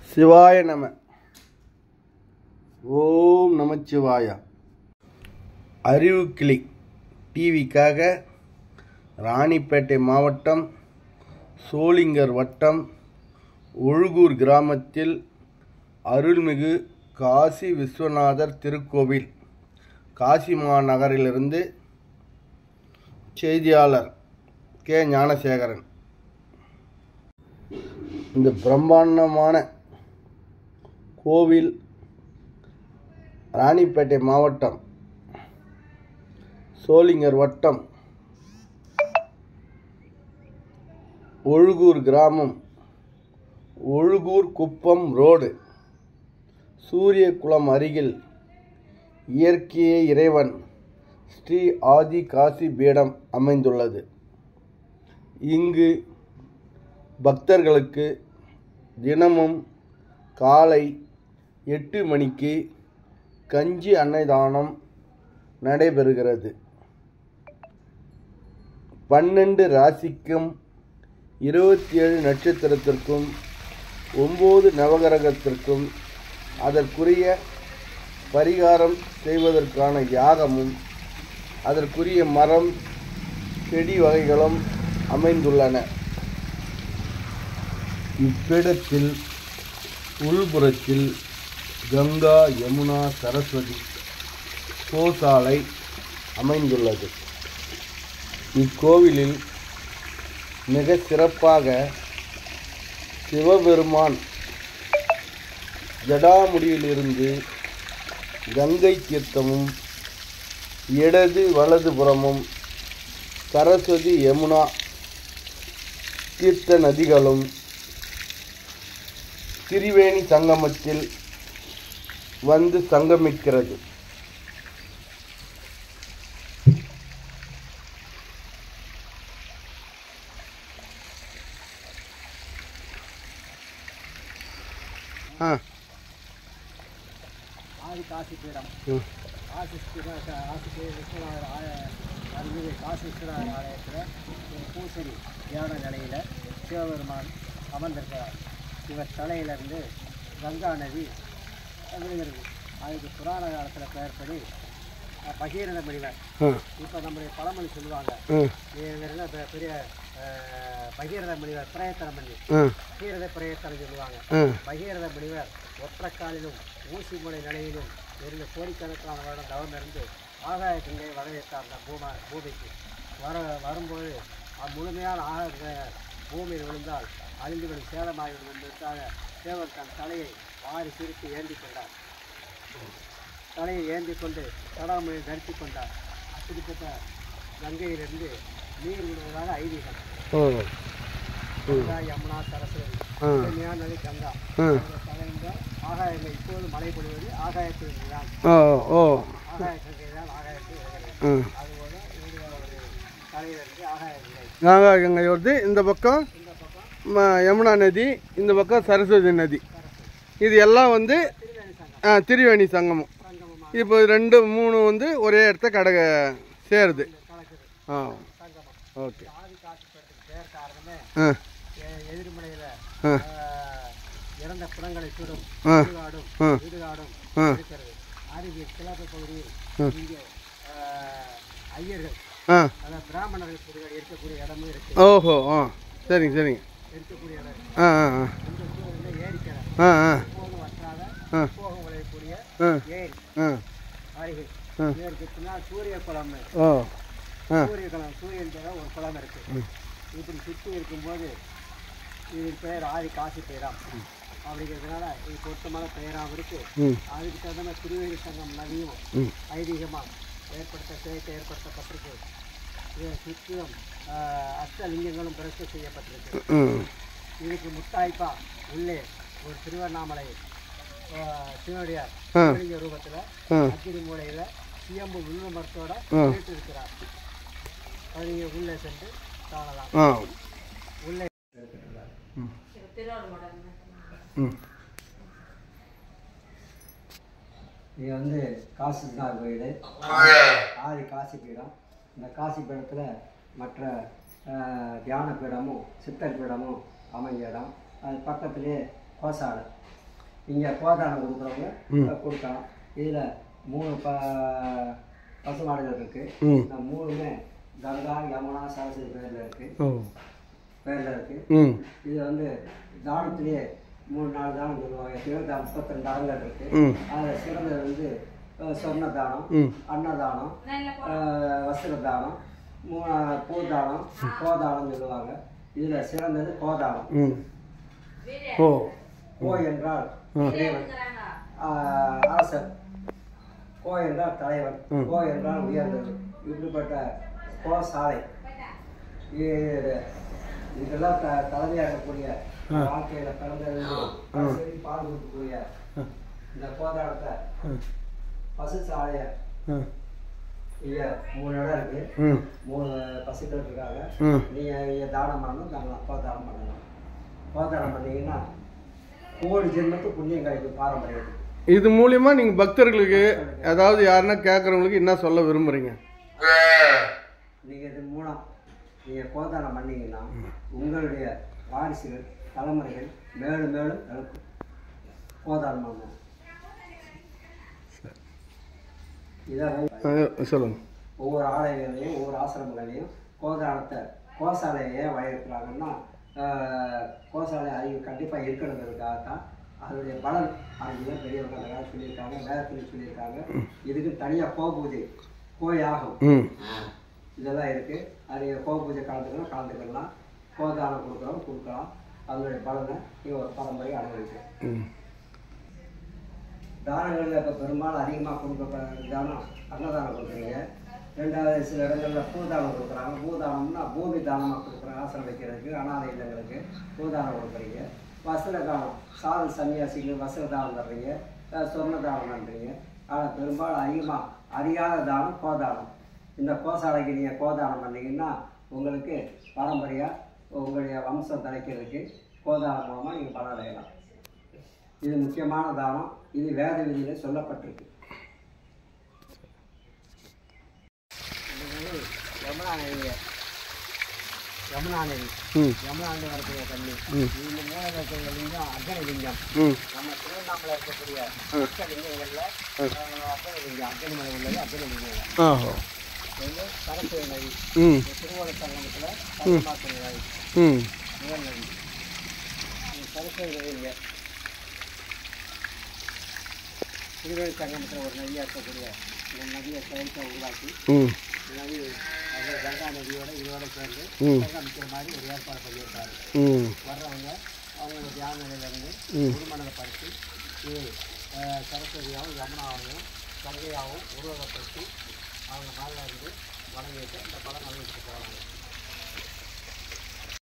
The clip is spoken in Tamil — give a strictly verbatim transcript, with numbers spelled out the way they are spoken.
சிவாய நம. ஓம் நமச்சிவாய. அறிவுக்கிளி டிவிக்காக ராணிப்பேட்டை மாவட்டம் சோளிங்கர் வட்டம் ஒழுகூர் கிராமத்தில் அருள்மிகு காசி விஸ்வநாதர் திருக்கோவில் காசி மாநகரிலிருந்து செய்தியாளர் கே ஞானசேகரன். இந்த பிரம்மாண்டமான கோவில் ராணிப்பேட்டை மாவட்டம் சோளிங்கர் வட்டம் ஒழுகூர் கிராமம் ஒழுகூர் குப்பம் ரோடு சூரியகுளம் அருகில் இயற்கையே இறைவன் ஸ்ரீ ஆதி காசி பீடம் அமைந்துள்ளது. இங்கு பக்தர்களுக்கு தினமும் காலை எட்டு மணிக்கு கஞ்சி அன்னதானம் நடைபெறுகிறது. பன்னெண்டு ராசிக்கும் இருபத்தி ஏழு நட்சத்திரத்திற்கும் ஒம்பது நவகிரகத்திற்கும் அதற்குரிய பரிகாரம் செய்வதற்கான யாகமும் அதற்குரிய மரம் செடி வகைகளும் அமைந்துள்ளன. இப்பீடத்தில் உள்புறத்தில் கங்கா யமுனா சரஸ்வதி கோசாலை அமைந்துள்ளது. இக்கோவிலில் மிக சிறப்பாக சிவபெருமான் ஜடாமுடியிலிருந்து கங்கை தீர்த்தமும் இடது வலதுபுறமும் சரஸ்வதி யமுனா தீர்த்த நதிகளும் திரிவேணி சங்கமத்தில் வந்து சங்கமிக்கிறது. ஆதி காசி பீடம் காசி காசி விஸ்வநாதர் அருள்மிகு காசி விஸ்வநாதர் ஆலயத்தில் பூசரி தியான நிலையில் சிவபெருமான் அமர்ந்திருக்கிறார். இவர் தலையிலிருந்து கங்கா நதி விழுகிறது. அதுக்கு புராண காலத்தில் பெயர்படி பகீரத முனிவர். இப்போ நம்முடைய பழமொழி சொல்லுவாங்க, இவர் பெரிய பகீரத முனிவர் பிரயத்தனம் பண்ணி பகீரத பிரயத்தனம் சொல்லுவாங்க. பகீரத முனிவர் ஒற்றைக்காலிலும் ஊசி முனை நிலையிலும் இருந்த கோடிக்கணக்கான வருடம் தவம் இருந்து ஆகாய கங்கை வரவேற்றார். அந்த பூமா பூமிக்கு வர வரும்போது முழுமையான ஆக பூமியில் விழுந்தால் அழிந்துவிடும் சேதமாகிவிடும் என்பதற்காக தேவர் தன் தலையை வாரி சிரித்து ஏந்தி கொண்டார். தலையை ஏந்தி கொண்டு சடாமுடியை தரித்து கொண்டார். அப்படிப்பட்ட கங்கையிலிருந்து நீர் விடுவதாக ஐதீகம். கங்கா யமுனா சரஸ்வதி கன்னியா நதி கங்கா தலைந்த ஆகாயங்கள் இப்போது மழை பொழிவது ஆகாயத்தில் தான். ஆகாய கங்கை தான் ஆகாயத்தில் வருகிறது. அதுபோல இவருடைய தலையிலிருந்து ஆகாய கங்கை ஆகாய கங்கை வருது. இந்த பக்கம் யமுனா நதி, இந்த பக்கம் சரஸ்வதி நதி. இது எல்லாம் வந்து திரிவேணி சங்கமம். இப்போ ரெண்டு மூணு வந்து ஒரே இடத்த கடக சேருது. ஆ ஓகே. ஆ எதிர்மலையில் இறந்த புறங்களை சுடும் வீடுகாடும் வீடுகாடும் இருக்கிறது. அருகில் கிழக்கு பகுதியில் இங்கே ஐயர்கள் அதாவது பிராமணர்கள் இருக்கக்கூடிய இடமும் இருக்கு. ஓஹோ. ஆ சரிங்க சரிங்க. இருக்கக்கூடிய இடம். ஆ ஆ ஆ இந்த சூழலில் ஏரிக்கரை ஆ ஆ போகும் வற்றாத போகம் விளையக்கூடிய ஏரி ஆ அருகில். இதற்கு பின்னால் சூரிய குளம். ஓ சூரிய குளம் சூரியன் ஒரு குளம் இருக்கு. இப்படி சுற்றி இருக்கும்போது இதுக்கு பெயர் ஆதி காசி பீடம் அப்படிங்கிறதுனால இது பொருத்தமான பெயராகவும் இருக்கு. அதுக்கு தகுந்த திருவேணி சங்கம் நதியும் ஐதீகமாக ஏற்படுத்த சிலைக்கு ஏற்படுத்தப்பட்டிருக்கு. இதை சுற்றியும் அஷ்டலிங்கங்களும் பிரதிஷ்டை செய்யப்பட்டிருக்கு. இதுக்கு முத்தாய்ப்பா உள்ளே ஒரு திருவண்ணாமலை சிவனுடைய சிவலிங்க ரூபத்தில் அக்கினி மூலையில் சியம்பு வில்வமரத்தோட வீட்டு இருக்கிறார். அது நீங்கள் உள்ளே சென்று காணலாம். உள்ளே இது வந்து காசி விஸ்வநாதர் கோயில் ஆதி காசி பீடம். இந்த காசி பீடத்தில் மற்ற தியான பீடமும் சித்தர் பீடமும் அமைஞ்ச இடம். அது பக்கத்துலேயே கோசாலை. இங்கே கோதானம் கொடுக்குறவங்க கொடுக்கலாம். இதில் மூணு ப பசு மாடுகள் இருக்குது. இந்த மூணுமே கங்கா, யமுனா, சரஸ்வதி பேரில் இருக்குது பேரில் இருக்குது. இது வந்து தானத்திலேயே மூணு நாலு தானம் சொல்லுவாங்க. இருபத்தி முப்பத்தி ரெண்டு தானங்கள் இருக்குது. அதில் சிறந்தது வந்து சொர்ண தானம், அன்னதானம், வஸ்திர தானம், மூணு பூதானம், கோதானம் சொல்லுவாங்க. இதில் சிறந்தது கோதானம். ஓ கோ என்றால் இறைவன், அரசர். கோ என்றால் தலைவன். கோ என்றால் உயர்ந்தது. இப்படிப்பட்ட கோசாலை இதெல்லாம் த தலைமையாகக்கூடிய வாழ்க்கையில் பிறந்தது பால் கொடுக்கக்கூடிய இந்த கோதானத்தை பசு சாலையை இங்கே மூணு இடம் இருக்கு. மூணு பசுக்கள் இருக்காங்க. நீங்கள் இங்கே தானம் பண்ணணும், தானம் கோதானம் பண்ணணும். கோதானம் பண்ணீங்கன்னா கோடி ஜென்மத்துக்கு புண்ணியம் கிடைக்கும் பாரம்பரியம். இது மூலியமா நீங்க பக்தர்களுக்கு அதாவது யாருன்னா கேட்கறவங்களுக்கு என்ன சொல்ல விரும்புறீங்க? நீங்க இது மூலம் நீங்க கோதானம் பண்ணீங்கன்னா உங்களுடைய வாரிசுகள் தலைமுறைகள் மேலும் மேலும் நடக்கும். கோதானம் பண்ணணும். இதை சொல்லுங்க. ஒவ்வொரு ஆலயங்களையும் ஒவ்வொரு ஆசிரமங்களையும் கோதானத்தை கோசாலையை ஏன் வழியிருக்கிறாங்கன்னா கோசாலை அறிவு கண்டிப்பாக இருக்கணுங்கிறதுக்காகத்தான். அதனுடைய பலன் அறிஞர் பெரியவங்க அந்த காலத்தில் சொல்லியிருக்காங்க, வேதத்தில் சொல்லியிருக்காங்க. இதுக்கு தனியாக கோ பூஜை, கோயாகும் இதெல்லாம் இருக்குது. அது கோ பூஜை கலந்துக்கலாம் கலந்துக்கலாம் கோதானம் கொடுக்குறோம் கொடுக்கலாம். அதனுடைய பலனை நீங்கள் ஒரு பரம்பரையை அனுபவிக்கும். தானங்களில் இப்போ பெரும்பாலும் அதிகமாக கொடுக்க தானம் அன்னதானம் கொடுக்குறீங்க. ரெண்டாவது சில இடங்களில் பூதானம் கொடுக்குறாங்க. பூதானம்னா பூமி தானமாக கொடுக்குறாங்க. ஆசிரம் வைக்கிறதுக்கு, அனாதை இல்லங்களுக்கு பூதானம் கொடுக்குறீங்க. வஸ்திர தானம், சாது சன்னியாசிக்கு வஸ்திர தானம் தர்றீங்க, சொர்ண தானம் பண்ணுறீங்க. ஆனால் பெரும்பாலும் அதிகமாக அறியாத தானம் கோதானம். இந்த கோசாலைக்கு நீங்கள் கோதானம் பண்ணிங்கன்னா உங்களுக்கு பாரம்பரியாக உங்களுடைய வம்சம் தலைக்கிறதுக்கு கோதானம் மூலமாக நீங்கள் பலன் அடையலாம். இது முக்கியமான தானம். இது வேத விதியில் சொல்லப்பட்டிருக்கு. யமுனா நதி யமுனா நதி யமுனா நதி வரக்கூடிய தண்ணி. இந்த மூல இருக்கிற லிங்கம் அக்னி லிங்கம். நம்ம திருவண்ணாமலை இருக்கக்கூடிய லிங்கங்களில் அக்னி லிங்கம், அக்னி மலை உள்ளது அக்னி லிங்கம். வந்து சரஸ்வதி நதி திருவோண சங்கமத்தில் பரமாத்திரை நதி முதல் நதி. சரஸ்வதி நதிங்க திருவேணி சங்கமத்தில் ஒரு நதியாக இருக்கக்கூடிய இந்த நதியை செயல்பாடு உருவாக்கி நதி அது கங்கா நதியோட இதோட சேர்ந்து சங்கமிக்கிற மாதிரி ஒரு ஏற்பாடு பண்ணியிருக்காரு. வர்றவங்க அவங்களோட தியான நிலையிலேருந்து குருமணத்தை படுத்தி இது சரஸ்வதியாகவும் யமுனாவையும் கங்கையாகவும் உருவகப்படுத்தி அவங்க மேலே இருந்து வணங்கிட்டு இந்த படம் வணங்கிட்டு போகிறாங்க.